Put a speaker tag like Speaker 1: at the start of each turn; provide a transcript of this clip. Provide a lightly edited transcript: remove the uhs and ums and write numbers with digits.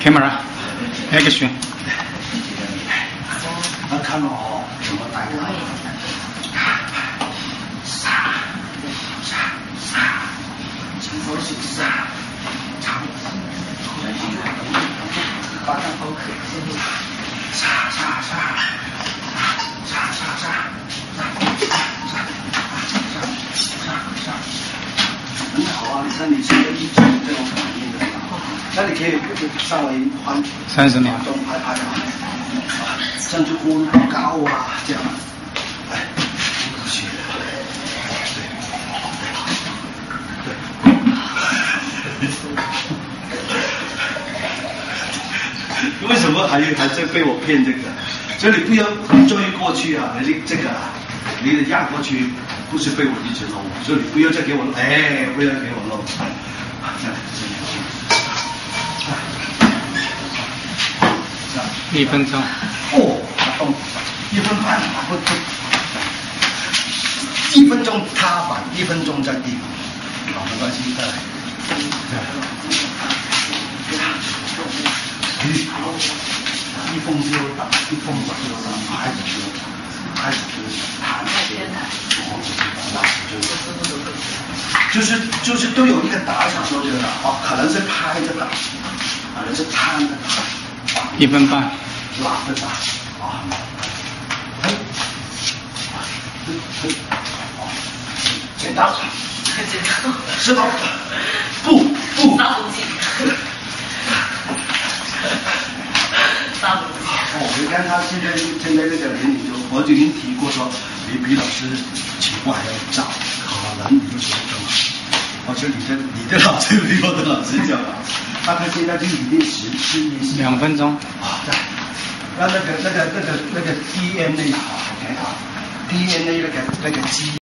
Speaker 1: camera action。
Speaker 2: 我看到哦，怎么带的？杀，前方是杀，长，把它包可，杀，很好啊！你看你现在一直这种反应的，那你可以稍微缓
Speaker 1: 30秒
Speaker 2: 钟拍好，甚至呼好高啊，这样，哎，去，对，为什么还在被我骗这个？所以你不要追过去啊！你这个啊，你得压过去。不是被我一直弄，所以你不要再给我弄，哎，不要给我弄，
Speaker 1: 1分钟。
Speaker 2: 哦，动1分半，不，1分钟踏板，1分钟在地，好，没关系，再来，一碰就打，一碰就打，开始就是都有一个打法，说这个哦，可能是拍着打，可能是摊着打
Speaker 1: ，1分半，
Speaker 2: 拉着打啊，剪刀，是吗？不，
Speaker 3: 杀不进，
Speaker 2: 哦，你看他现在那个人，我就已经提过说，比老师起步还要早，可能你就说更好。我说你的老师比我的老师教好，他现在就已经
Speaker 1: 2分钟。
Speaker 2: 啊，对，那个 DNA 啊 ，OK 啊 ，DNA 那个基。